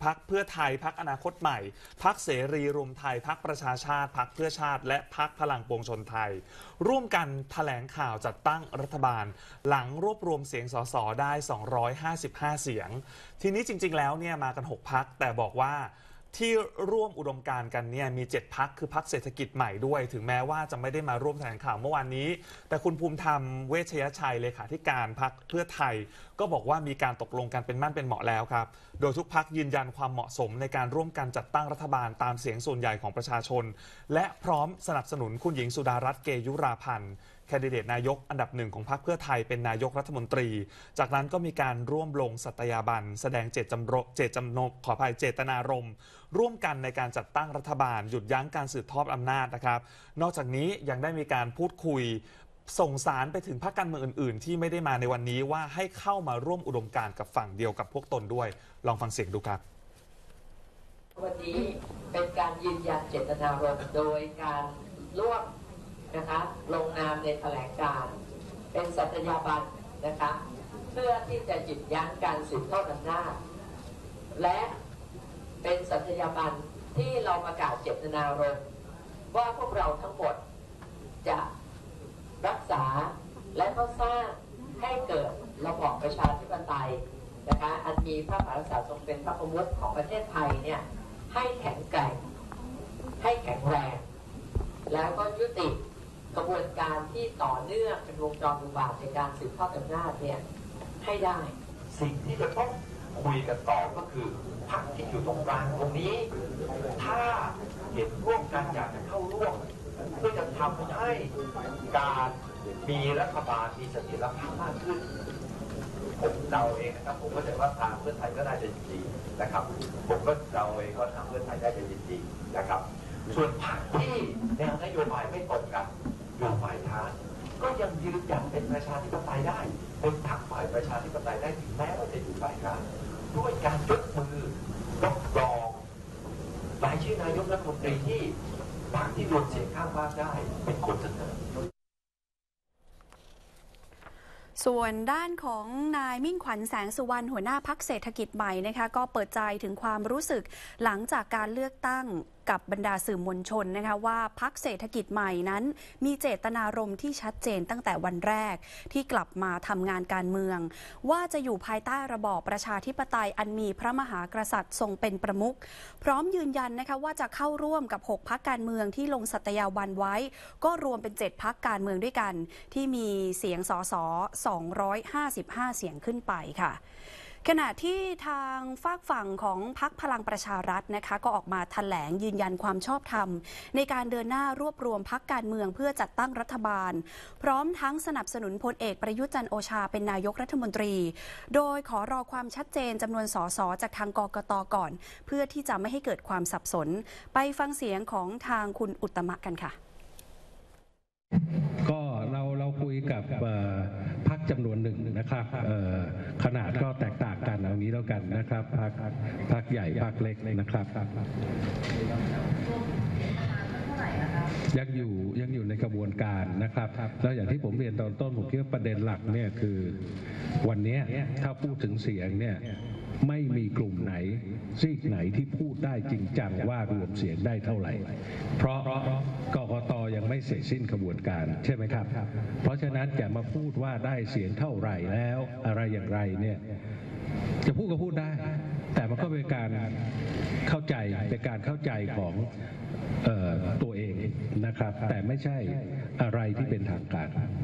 พรรคเพื่อไทยพรรคอนาคตใหม่พรรคเสรีรวมไทยพรรคประชาชาติพรรคเพื่อชาติและพรรคพลังปวงชนไทยร่วมกันแถลงข่าวจัดตั้งรัฐบาลหลังรวบรวมเสียงสสได้255เสียงทีนี้จริงๆแล้วเนี่ยมากัน6พรรคแต่บอกว่าที่ร่วมอุดมการณ์กันเนี่ยมี7พรรคคือพรรคเศรษฐกิจใหม่ด้วยถึงแม้ว่าจะไม่ได้มาร่วมแถลงข่าวเมื่อวานนี้แต่คุณภูมิธรรมเวชยชัยเลขาธิการพรรคเพื่อไทยก็บอกว่ามีการตกลงกันเป็นมั่นเป็นเหมาะแล้วครับโดยทุกพรรคยืนยันความเหมาะสมในการร่วมกันจัดตั้งรัฐบาลตามเสียงส่วนใหญ่ของประชาชนและพร้อมสนับสนุนคุณหญิงสุดารัตน์เกยุราพันธ์แคนดิเดตนายกอันดับหนึ่งของพรรคเพื่อไทยเป็นนายกรัฐมนตรีจากนั้นก็มีการร่วมลงสัตยาบันแสดงเจตนารมณ์ร่วมกันในการจัดตั้งรัฐบาลหยุดยั้งการสืบทอดอำนาจนะครับนอกจากนี้ยังได้มีการพูดคุยส่งสารไปถึงพรรคการเมืองอื่นๆที่ไม่ได้มาในวันนี้ว่าให้เข้ามาร่วมอุดมการณ์กับฝั่งเดียวกับพวกตนด้วยลองฟังเสียงดูครับวันนี้เป็นการยืนยันเจตนารมณ์โดยการร่วมนะคะลงนามในแถลงการณ์เป็นสัตยาบันนะคะเพื่อที่จะหยุดยั้งการสืบทอดอำนาจและเป็นสัตยาบันที่เราประกาศเจตนารมณ์ว่าพวกเราทั้งหมดจะรักษาและก็สร้างให้เกิดระบอบประชาธิปไตยนะคะอันมีพระมหากษัตริย์ทรงเป็นพระประมุขของประเทศไทยเนี่ยให้แข็งแกร่งให้แข็งแรงแล้วก็ยุติกระบวนการที่ต่อเนื่องเป็นวงจรอุบาทในการสืบทอดอำนาจเนี่ยให้ได้สิ่งที่จะต้องคุยกันต่อก็คือพรรคที่อยู่ตรงกลางตรงนี้ถ้าเห็นร่วมกันอยากจะเข้าร่วมเพื่อจะทำให้การมีรัฐบาลมีเสถียรภาพมากขึ้นผมเดาเองนะครับผมก็จะว่าทางเพื่อไทยก็น่าจะยินดีนะครับผมก็เดาเองว่าทางเพื่อไทยได้จะยินดีนะครับส่วนพรรคที่แนวนโยบายไม่ตรงกันอยู่ฝ่ายค้านก็ยังยืนยันเป็นประชาธิปไตยได้เป็นพรรคฝ่ายประชาธิปไตยได้ถึงแม้ว่าจะอยู่ฝ่ายค้านด้วยการยกมือรับรองรายชื่อนายกรัฐมนตรีที่พรรคที่รวมเสียงข้างมากได้เป็นคนเสนอส่วนด้านของนายมิ่งขวัญแสงสุวรรณหัวหน้าพรรคเศรษฐกิจใหม่นะคะก็เปิดใจถึงความรู้สึกหลังจากการเลือกตั้งกับบรรดาสื่อมวลชนนะคะว่าพรรคเศรษฐกิจใหม่นั้นมีเจตนารมณ์ที่ชัดเจนตั้งแต่วันแรกที่กลับมาทำงานการเมืองว่าจะอยู่ภายใต้ระบอบประชาธิปไตยอันมีพระมหากษัตริย์ทรงเป็นประมุขพร้อมยืนยันนะคะว่าจะเข้าร่วมกับ6พรรคการเมืองที่ลงสัตยาบันไว้ก็รวมเป็น7พรรคการเมืองด้วยกันที่มีเสียงสส255เสียงขึ้นไปค่ะขณะที่ทางฝากฝั่งของพรรคพลังประชารัฐนะคะก็ออกมาแถลงยืนยันความชอบธรรมในการเดินหน้ารวบรวมพรรคการเมืองเพื่อจัดตั้งรัฐบาลพร้อมทั้งสนับสนุนพลเอกประยุทธ์จันทร์โอชาเป็นนายกรัฐมนตรีโดยขอรอความชัดเจนจำนวนสสจากทางกกต.ก่อนเพื่อที่จะไม่ให้เกิดความสับสนไปฟังเสียงของทางคุณอุตตมะกันค่ะก็เราคุยกับพรรคจำนวนหนึ่งนะครับขนาดก็แตกต่างกันเอางี้แล้วกันนะครับพรรคใหญ่พรรคเล็กนะครับยังอยู่ในกระบวนการนะครับแล้วอย่างที่ผมเรียนตอนต้นผมคิดว่าประเด็นหลักเนี่ยคือวันนี้ถ้าพูดถึงเสียงเนี่ยไม่มีกลุ่มไหนซีกไหนที่พูดได้จริงจังว่ารวมเสียงได้เท่าไหร่เพราะกกต.ยังไม่เสร็จสิ้นกระบวนการใช่ไหมครับเพราะฉะนั้นจะมาพูดว่าได้เสียงเท่าไหร่แล้วอะไรอย่างไรเนี่ยจะพูดก็พูดได้แต่มันก็เป็นการเข้าใจของตัวเองนะครับแต่ไม่ใช่อะไรที่เป็นทางการ